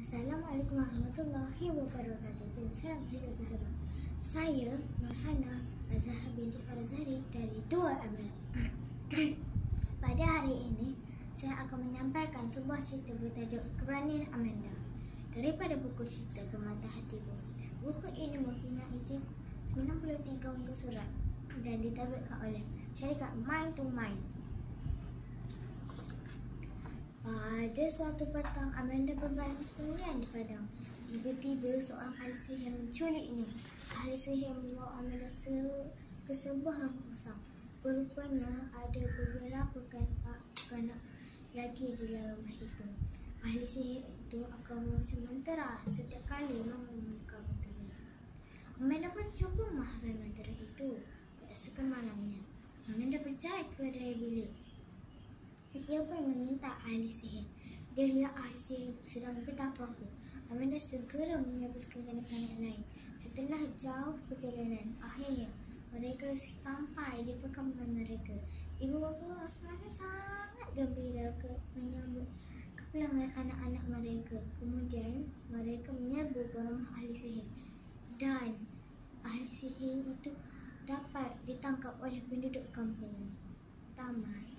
Assalamualaikum warahmatullahi wabarakatuh dan salam sejahtera Zahra. Saya Nurhana Azhara binti Farazari dari Dua Emirat. Pada hari ini, saya akan menyampaikan sebuah cerita bertajuk Keberanian Amanda daripada buku cerita Permata Hatiku. Buku ini mempunyai 93 muka surat dan diterbitkan oleh syarikat Mind to Mind. Pada suatu petang, Amanda berbaring sendirian di padang. Tiba-tiba seorang ahli sihir menculiknya. Ahli sihir membawa Amanda ke sebuah ruang kosong. Rupanya ada beberapa kanak lelaki di dalam rumah itu. Ahli sihir itu akan membaca mantra setiap kali orang membuka pintu. Amanda pun cuba menghafal mantra itu. Keesokan malamnya, Amanda berjaya keluar dari bilik. Dia pun meminta ahli sihir. Dia lihat ahli sihir sedang bertafakur. Amanda segera menyebabkan kanak-kanak lain. Setelah jauh perjalanan, akhirnya mereka sampai di perkampungan mereka. Ibu bapa semasa sangat gembira menyambut kepulangan anak-anak mereka. Kemudian mereka menyerbu ke rumah ahli sihir dan ahli sihir itu dapat ditangkap oleh penduduk kampung. Tamat.